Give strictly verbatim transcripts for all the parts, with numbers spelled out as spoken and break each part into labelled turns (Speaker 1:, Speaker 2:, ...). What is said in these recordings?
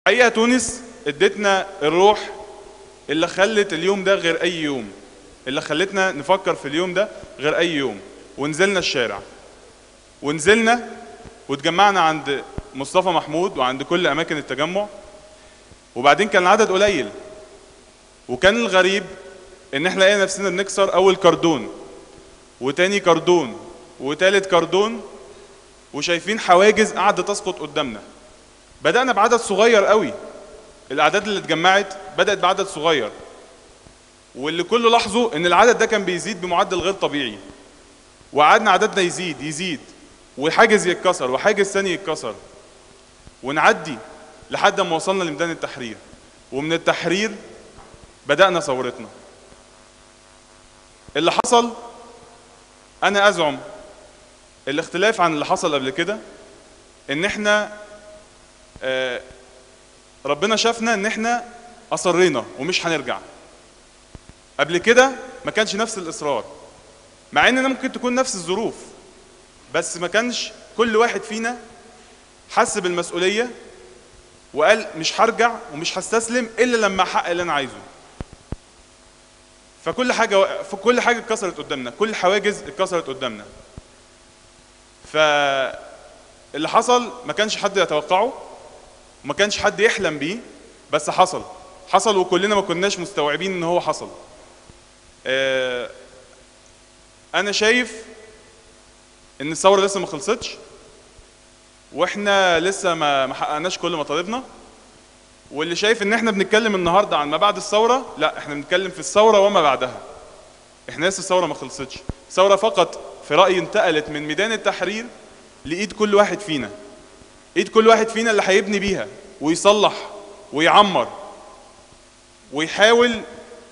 Speaker 1: حقيقة تونس ادتنا الروح اللي خلت اليوم ده غير أي يوم، اللي خلتنا نفكر في اليوم ده غير أي يوم. ونزلنا الشارع، ونزلنا واتجمعنا عند مصطفى محمود وعند كل أماكن التجمع، وبعدين كان العدد قليل، وكان الغريب إن احنا لقينا نفسنا بنكسر أول كردون وتاني كردون وتالت كردون، وشايفين حواجز قاعدة تسقط قدامنا. بدأنا بعدد صغير قوي، الأعداد اللي اتجمعت بدأت بعدد صغير، واللي كله لاحظوا إن العدد ده كان بيزيد بمعدل غير طبيعي، وقعدنا عددنا يزيد يزيد وحاجز يتكسر وحاجز ثاني يتكسر، ونعدي لحد ما وصلنا لميدان التحرير. ومن التحرير بدأنا ثورتنا. اللي حصل، أنا أزعم الاختلاف عن اللي حصل قبل كده إن إحنا آه ربنا شافنا إن إحنا أصرينا ومش هنرجع. قبل كده ما كانش نفس الإصرار، مع إننا ممكن تكون نفس الظروف، بس ما كانش كل واحد فينا حس بالمسؤولية وقال مش هرجع ومش هستسلم إلا لما أحقق اللي أنا عايزه. فكل حاجة فكل حاجة اتكسرت قدامنا، كل حواجز اتكسرت قدامنا. فاللي حصل ما كانش حد يتوقعه وما كانش حد يحلم بيه، بس حصل حصل وكلنا ما كناش مستوعبين ان هو حصل. آه انا شايف ان الثوره لسه ما خلصتش، واحنا لسه ما ما حققناش كل مطالبنا. واللي شايف ان احنا بنتكلم النهارده عن ما بعد الثوره، لا، احنا بنتكلم في الثوره وما بعدها. احنا لسه الثوره ما خلصتش. الثوره فقط في رايي انتقلت من ميدان التحرير لايد كل واحد فينا، ايد كل واحد فينا اللي هيبني بيها ويصلح ويعمر ويحاول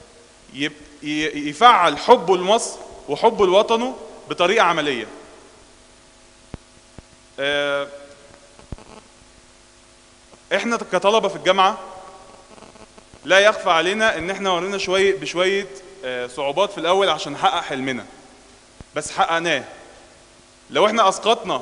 Speaker 1: يفعل حبه لمصر وحبه لوطنه بطريقه عمليه. احنا كطلبه في الجامعه لا يخفى علينا ان احنا ورينا شويه بشويه صعوبات في الاول عشان نحقق حلمنا، بس حققناه. لو احنا اسقطنا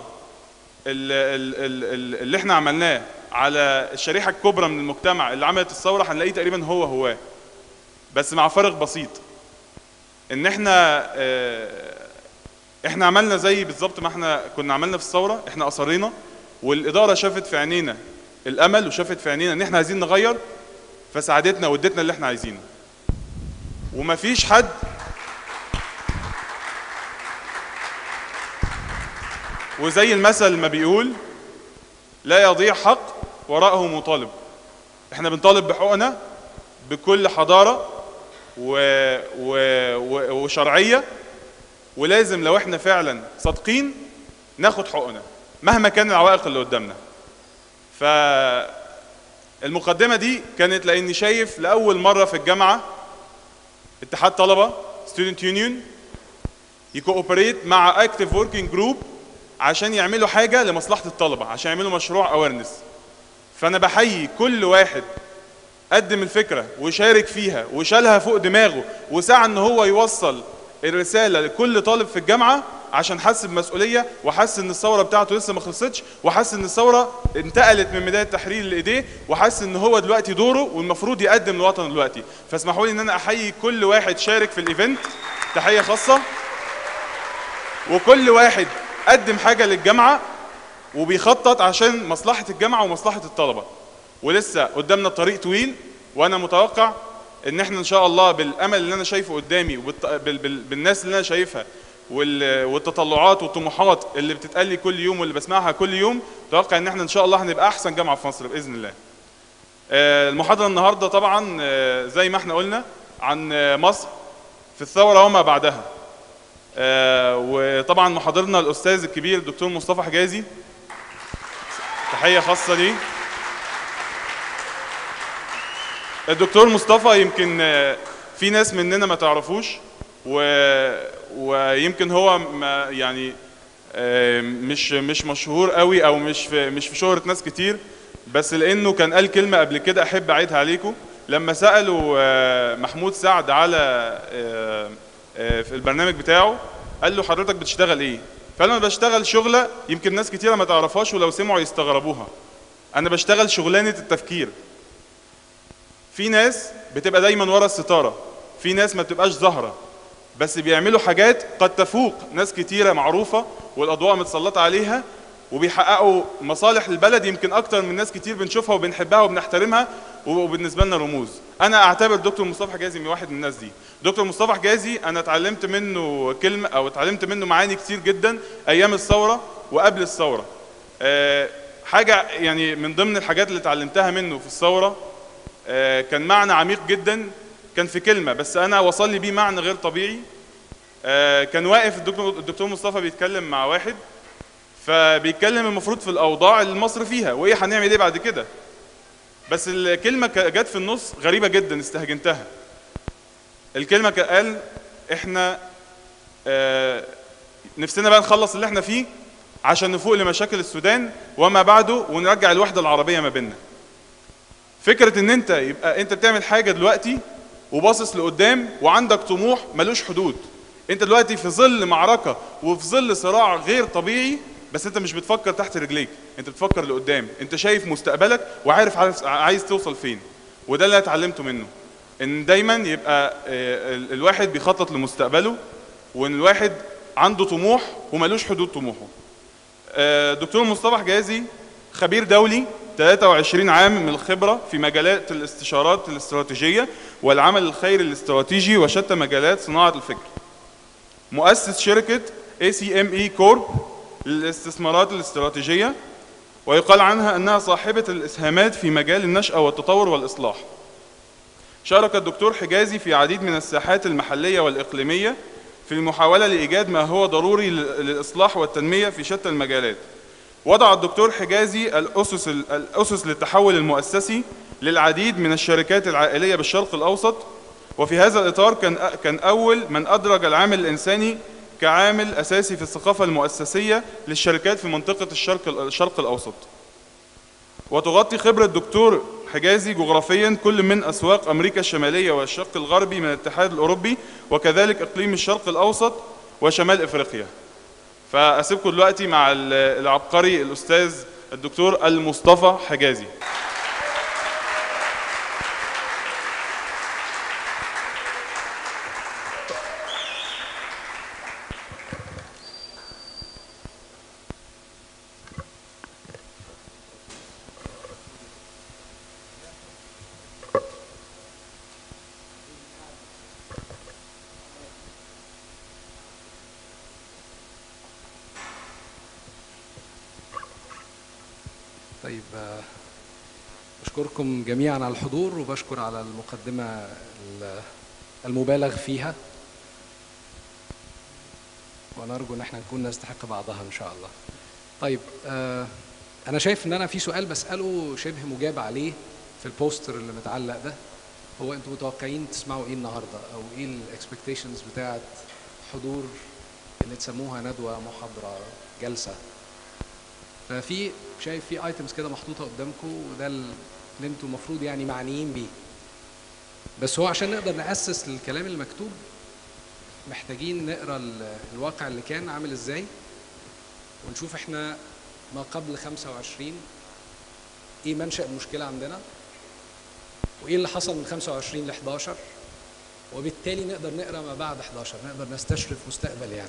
Speaker 1: اللي احنا عملناه على الشريحه الكبرى من المجتمع اللي عملت الثوره، هنلاقيه تقريبا هو هو، بس مع فرق بسيط. ان احنا احنا عملنا زي بالظبط ما احنا كنا عملنا في الثوره، احنا اصرينا، والاداره شافت في عينينا الامل وشافت في عينينا ان احنا عايزين نغير، فساعدتنا وادتنا اللي احنا عايزينه. ومفيش حد وزي المثل ما بيقول لا يضيع حق وراءه مطالب. احنا بنطالب بحقوقنا بكل حضاره و... و... و... وشرعيه، ولازم لو احنا فعلا صادقين ناخد حقوقنا مهما كان العوائق اللي قدامنا. فالمقدمه دي كانت لاني شايف لاول مره في الجامعه اتحاد طلبه ستودنت يونيون يكوبريت مع اكتيف وركينج جروب عشان يعملوا حاجه لمصلحه الطلبه، عشان يعملوا مشروع اويرنس. فانا بحيي كل واحد قدم الفكره وشارك فيها وشالها فوق دماغه وسعى ان هو يوصل الرساله لكل طالب في الجامعه، عشان حس بمسؤوليه وحس ان الثوره بتاعته لسه ما خلصتش، وحس ان الثوره انتقلت من ميدان التحرير لايديه، وحس ان هو دلوقتي دوره والمفروض يقدم لوطنه دلوقتي. فاسمحوا لي ان انا احيي كل واحد شارك في الايفنت تحيه خاصه، وكل واحد قدم حاجه للجامعه وبيخطط عشان مصلحه الجامعه ومصلحه الطلبه. ولسه قدامنا طريق طويل، وانا متوقع ان احنا ان شاء الله بالامل اللي انا شايفه قدامي وبالناس اللي انا شايفها والتطلعات والطموحات اللي بتتقال لي كل يوم واللي بسمعها كل يوم، اتوقع ان احنا ان شاء الله هنبقى احسن جامعه في مصر باذن الله. المحاضره النهارده طبعا زي ما احنا قلنا عن مصر في الثوره وما بعدها، وطبعا محاضرنا الاستاذ الكبير الدكتور مصطفى حجازي، تحيه خاصه ليه. الدكتور مصطفى يمكن في ناس مننا ما تعرفوش، و... ويمكن هو ما يعني مش مش مشهور قوي او مش في مش في شهرة ناس كتير، بس لانه كان قال كلمه قبل كده احب اعيدها عليكم. لما سالوا محمود سعد على في البرنامج بتاعه، قال له حضرتك بتشتغل ايه؟ فقال له انا بشتغل شغله يمكن ناس كتيره ما تعرفهاش ولو سمعوا يستغربوها. انا بشتغل شغلانه التفكير. في ناس بتبقى دايما ورا الستاره، في ناس ما بتبقاش ظاهره بس بيعملوا حاجات قد تفوق ناس كتيره معروفه والاضواء متسلطه عليها، وبيحققوا مصالح البلد يمكن اكتر من ناس كتير بنشوفها وبنحبها وبنحترمها وبالنسبه لنا رموز. انا اعتبر دكتور مصطفى حجازي من واحد من الناس دي. دكتور مصطفى حجازي انا اتعلمت منه كلمه او اتعلمت منه معاني كتير جدا ايام الثوره وقبل الثوره. أه حاجه يعني من ضمن الحاجات اللي اتعلمتها منه في الثوره أه كان معنى عميق جدا، كان في كلمه بس انا وصل لي بيه معنى غير طبيعي. أه كان واقف الدكتور الدكتور مصطفى بيتكلم مع واحد، فبيتكلم المفروض في الاوضاع اللي مصر فيها وايه هنعمل ايه بعد كده، بس الكلمه جت في النص غريبه جدا استهجنتها. الكلمه قال احنا آه نفسنا بقى نخلص اللي احنا فيه عشان نفوق لمشاكل السودان وما بعده ونرجع الوحده العربيه ما بيننا. فكره ان انت يبقى انت بتعمل حاجه دلوقتي وباصص لقدام وعندك طموح ملوش حدود. انت دلوقتي في ظل معركه وفي ظل صراع غير طبيعي، بس انت مش بتفكر تحت رجليك، انت بتفكر لقدام، انت شايف مستقبلك وعارف عايز توصل فين. وده اللي اتعلمته منه، ان دايما يبقى الواحد بيخطط لمستقبله، وان الواحد عنده طموح وملوش حدود طموحه. دكتور مصطفى حجازي خبير دولي ثلاثة وعشرين عام من الخبرة في مجالات الاستشارات الاستراتيجية والعمل الخيري الاستراتيجي وشتى مجالات صناعة الفكر. مؤسس شركة إيه سي إم إي كورب للاستثمارات الاستراتيجية، ويقال عنها أنها صاحبة الإسهامات في مجال النشأة والتطور والإصلاح. شارك الدكتور حجازي في عديد من الساحات المحلية والإقليمية في المحاولة لإيجاد ما هو ضروري للإصلاح والتنمية في شتى المجالات. وضع الدكتور حجازي الأسس الأسس للتحول المؤسسي للعديد من الشركات العائلية بالشرق الأوسط، وفي هذا الإطار كان كان أول من أدرج العامل الإنساني كعامل أساسي في الثقافة المؤسسية للشركات في منطقة الشرق الشرق الأوسط. وتغطي خبرة الدكتور حجازي جغرافيا كل من أسواق أمريكا الشمالية والشق الغربي من الاتحاد الأوروبي، وكذلك إقليم الشرق الأوسط وشمال إفريقيا. فأسيبكم دلوقتي مع العبقري الأستاذ الدكتور المصطفى حجازي.
Speaker 2: طيب، بشكركم جميعا على الحضور وبشكر على المقدمة المبالغ فيها، ونرجو ان احنا نكون نستحق بعضها ان شاء الله. طيب، انا شايف ان انا في سؤال بسأله شبه مجاب عليه في البوستر اللي متعلق ده. هو انتم متوقعين تسمعوا ايه النهارده، او ايه الاكسبكتيشنز بتاعت حضور اللي تسموها ندوة، محاضرة، جلسة؟ ففي شايف في ايتمز كده محطوطه قدامكم، وده اللي انتم المفروض يعني معنيين بيه. بس هو عشان نقدر نأسس للكلام المكتوب محتاجين نقرا الواقع اللي كان عامل ازاي، ونشوف احنا ما قبل خمسة وعشرين ايه منشأ المشكله عندنا، وايه اللي حصل من خمسة وعشرين ل إحداشر، وبالتالي نقدر نقرا ما بعد إحداشر، نقدر نستشرف مستقبل يعني.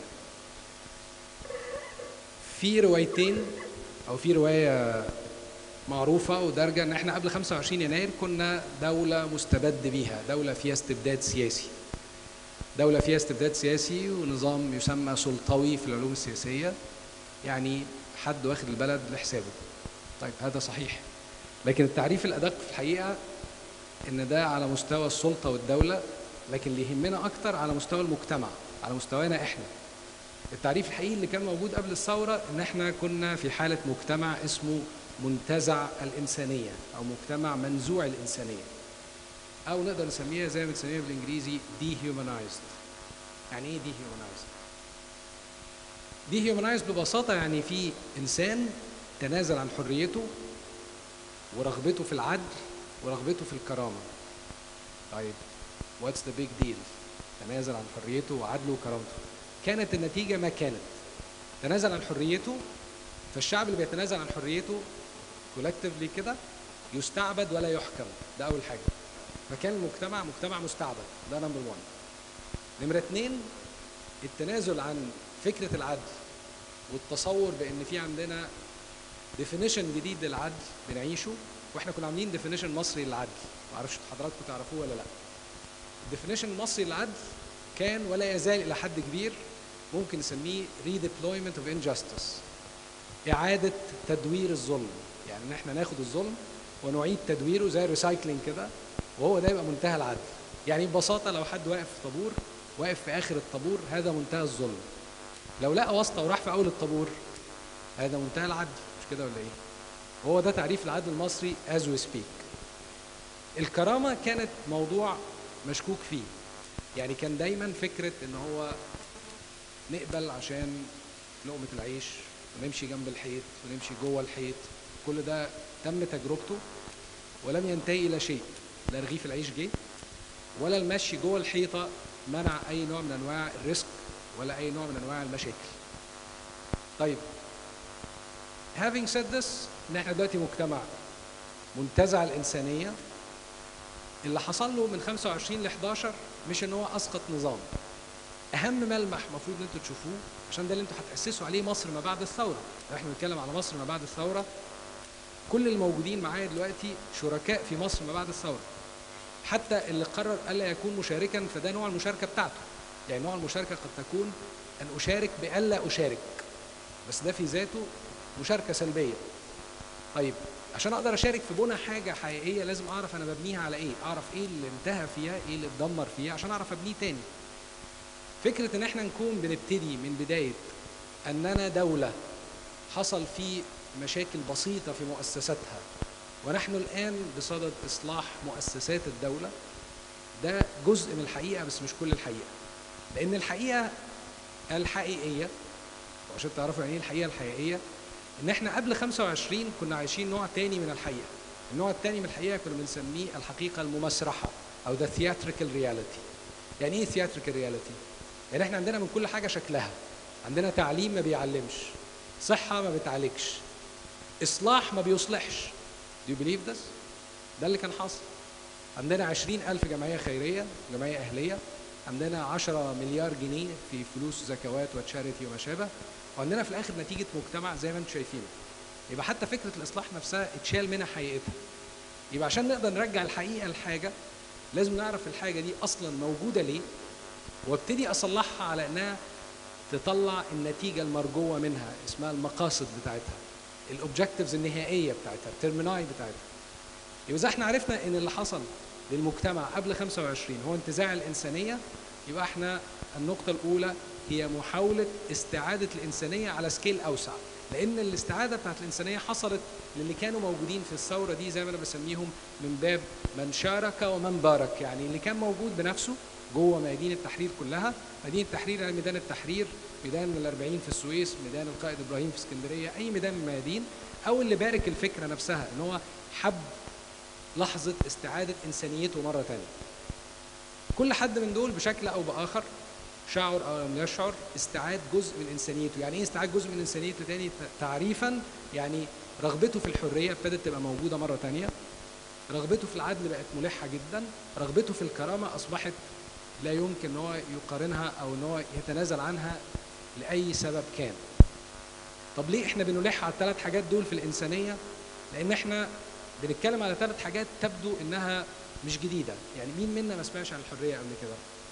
Speaker 2: في روايتين أو في رواية معروفة ودارجة إن إحنا قبل خمسة وعشرين يناير كنا دولة مستبد بيها، دولة فيها استبداد سياسي. دولة فيها استبداد سياسي ونظام يسمى سلطوي في العلوم السياسية، يعني حد واخد البلد لحسابه. طيب هذا صحيح، لكن التعريف الأدق في الحقيقة إن ده على مستوى السلطة والدولة، لكن اللي يهمنا أكتر على مستوى المجتمع، على مستوانا إحنا. التعريف الحقيقي اللي كان موجود قبل الثورة إن إحنا كنا في حالة مجتمع اسمه منتزع الإنسانية، أو مجتمع منزوع الإنسانية، أو نقدر نسميها زي ما بنسميها بالإنجليزي dehumanized. يعني إيه dehumanized؟ dehumanized ببساطة يعني في إنسان تنازل عن حريته ورغبته في العدل ورغبته في الكرامة. طيب what's the big deal؟ تنازل عن حريته وعدله وكرامته. كانت النتيجة ما كانت، تنازل عن حريته، فالشعب اللي بيتنازل عن حريته كولكتيفلي كده يستعبد ولا يحكم، ده أول حاجة. فكان المجتمع مجتمع مستعبد، ده نمبر واحد. نمرة اتنين، التنازل عن فكرة العدل والتصور بأن في عندنا ديفينيشن جديد للعدل بنعيشه، واحنا كنا عاملين ديفينيشن مصري للعدل، معرفش حضراتكم تعرفوه ولا لا. الديفينيشن المصري للعدل كان ولا يزال إلى حد كبير ممكن نسميه redeployment of injustice، إعادة تدوير الظلم، يعني إن احنا ناخد الظلم ونعيد تدويره زي الريسايكلينج كده، وهو ده يبقى منتهى العدل. يعني ببساطة لو حد واقف في طابور، واقف في آخر الطابور، هذا منتهى الظلم. لو لقى واسطة وراح في أول الطابور، هذا منتهى العدل، مش كده ولا إيه؟ وهو ده تعريف العدل المصري as we speak. الكرامة كانت موضوع مشكوك فيه، يعني كان دايما فكرة إن هو نقبل عشان لقمة العيش، ونمشي جنب الحيط، ونمشي جوه الحيط، كل ده تم تجربته ولم ينتهي إلى شيء. لا رغيف العيش جه، ولا المشي جوه الحيطة منع أي نوع من أنواع الريسك ولا أي نوع من أنواع المشاكل. طيب having said this، إن احنا دلوقتي مجتمع منتزع الإنسانية، اللي حصل له من خمسة وعشرين ل حداشر مش إن هو أسقط نظام. أهم ملمح المفروض إن أنتوا تشوفوه، عشان ده اللي أنتوا هتأسسوا عليه مصر ما بعد الثورة. احنا بنتكلم على مصر ما بعد الثورة، كل الموجودين معايا دلوقتي شركاء في مصر ما بعد الثورة. حتى اللي قرر ألا يكون مشاركا، فده نوع المشاركة بتاعته. يعني نوع المشاركة قد تكون أن أشارك بألا أشارك، بس ده في ذاته مشاركة سلبية. طيب عشان أقدر أشارك في بناء حاجة حقيقية لازم أعرف أنا ببنيها على إيه، أعرف إيه اللي انتهى فيها، إيه اللي اتدمر فيها، عشان أعرف أبنيه تاني. فكرة إن إحنا نكون بنبتدي من بداية أننا دولة حصل في مشاكل بسيطة في مؤسساتها، ونحن الآن بصدد إصلاح مؤسسات الدولة، ده جزء من الحقيقة بس مش كل الحقيقة. لأن الحقيقة الحقيقية، وعشان تعرفوا يعني إيه الحقيقة الحقيقية، إن إحنا قبل خمسة وعشرين كنا عايشين نوع تاني من الحقيقة. النوع التاني من الحقيقة كنا بنسميه الحقيقة الممسرحة أو the theatrical reality. يعني إيه theatrical reality؟ يعني إحنا عندنا من كل حاجة شكلها، عندنا تعليم ما بيعلمش، صحة ما بتعالجش، إصلاح ما بيصلحش. Do you believe this؟ ده اللي كان حاصل. عندنا عشرين ألف جمعية خيرية، جمعية أهلية، عندنا عشرة مليار جنيه في فلوس زكوات وتشاريتي وما شابه، وعندنا في الآخر نتيجة مجتمع زي ما انتم شايفينه. يبقى حتى فكرة الإصلاح نفسها اتشال منها حقيقتها. يبقى عشان نقدر نرجع الحقيقة لحاجة لازم نعرف الحاجة دي أصلا موجودة ليه، وابتدي أصلحها على أنها تطلع النتيجة المرجوة منها، اسمها المقاصد بتاعتها، الأوبجكتيفز النهائية بتاعتها، الترميناي بتاعتها. يبقى إذا احنا عرفنا إن اللي حصل للمجتمع قبل خمسة وعشرين هو انتزاع الإنسانية، يبقى احنا النقطة الأولى هي محاولة استعادة الإنسانية على سكيل أوسع، لأن الاستعادة بتاعت الإنسانية حصلت للي كانوا موجودين في الثورة دي زي ما أنا بسميهم من باب من شارك ومن بارك. يعني اللي كان موجود بنفسه جوه ميادين التحرير كلها، ميادين التحرير يعني ميدان التحرير، ميدان الأربعين في السويس، ميدان القائد إبراهيم في اسكندرية، أي ميدان من الميادين، أو اللي بارك الفكرة نفسها إن هو حب لحظة استعادة إنسانيته مرة تانية. كل حد من دول بشكل أو بآخر شعر أو لم يشعر استعاد جزء من إنسانيته. يعني إيه استعاد جزء من إنسانيته تاني؟ تعريفاً يعني رغبته في الحرية ابتدت تبقى موجودة مرة تانية، رغبته في العدل بقت ملحة جداً، رغبته في الكرامة أصبحت لا يمكن أن هو يقارنها أو أن هو يتنازل عنها لأي سبب كان. طب ليه إحنا بنلح على الثلاث حاجات دول في الإنسانية؟ لأن إحنا بنتكلم على ثلاث حاجات تبدو إنها مش جديدة. يعني مين منا ما سمعش عن الحرية قبل كده؟